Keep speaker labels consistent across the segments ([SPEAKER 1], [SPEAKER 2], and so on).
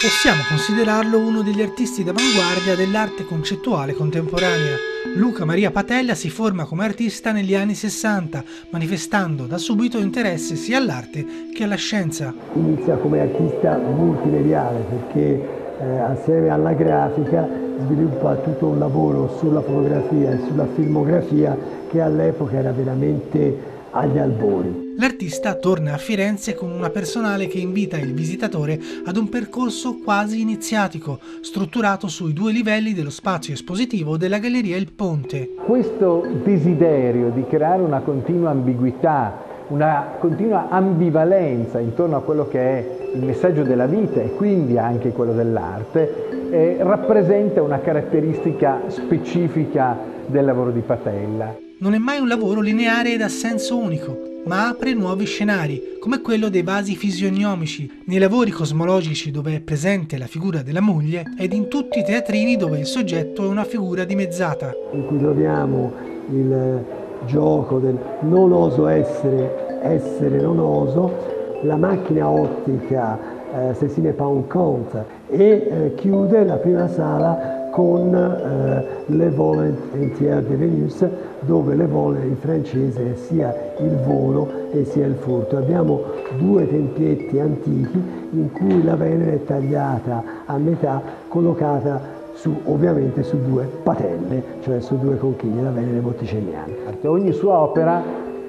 [SPEAKER 1] Possiamo considerarlo uno degli artisti d'avanguardia dell'arte concettuale contemporanea. Luca Maria Patella si forma come artista negli anni 60, manifestando da subito interesse sia all'arte che alla scienza.
[SPEAKER 2] Inizia come artista multimediale perché assieme alla grafica sviluppa tutto un lavoro sulla fotografia e sulla filmografia che all'epoca era veramente agli albori.
[SPEAKER 1] L'artista torna a Firenze con una personale che invita il visitatore ad un percorso quasi iniziatico, strutturato sui 2 livelli dello spazio espositivo della Galleria Il Ponte.
[SPEAKER 3] Questo desiderio di creare una continua ambiguità, una continua ambivalenza intorno a quello che è il messaggio della vita e quindi anche quello dell'arte, rappresenta una caratteristica specifica del lavoro di Patella.
[SPEAKER 1] Non è mai un lavoro lineare ed a senso unico, ma apre nuovi scenari, come quello dei vasi fisionomici, nei lavori cosmologici dove è presente la figura della moglie ed in tutti i teatrini dove il soggetto è una figura dimezzata.
[SPEAKER 2] In cui troviamo il gioco del non oso essere, essere non oso, la macchina ottica Cécile Paon-Comte e chiude la prima sala con Le vol entier de Vénus, dove le vol in francese è sia il volo e sia il furto. Abbiamo 2 tempietti antichi in cui la Venere è tagliata a metà, collocata ovviamente su 2 patelle, cioè su 2 conchiglie, la Venere botticelliana.
[SPEAKER 3] Ogni sua opera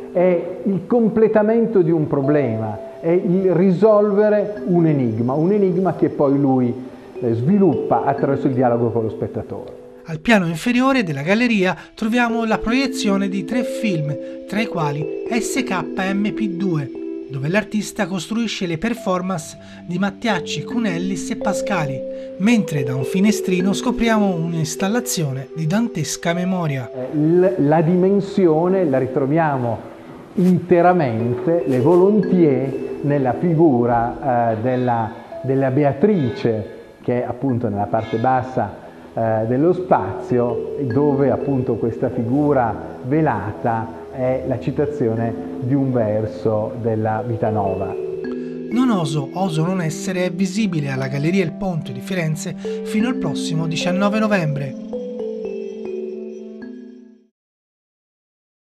[SPEAKER 3] è il completamento di un problema, è il risolvere un enigma che poi lui sviluppa attraverso il dialogo con lo spettatore.
[SPEAKER 1] Al piano inferiore della galleria troviamo la proiezione di 3 film, tra i quali SKMP2, dove l'artista costruisce le performance di Mattiacci, Cunellis e Pascali, mentre da un finestrino scopriamo un'installazione di dantesca memoria.
[SPEAKER 3] La dimensione la ritroviamo interamente, le volontiers, nella figura della Beatrice, che è appunto nella parte bassa dello spazio, dove appunto questa figura velata è la citazione di un verso della Vita Nova.
[SPEAKER 1] Non oso non essere è visibile alla Galleria Il Ponte di Firenze fino al prossimo 19 novembre.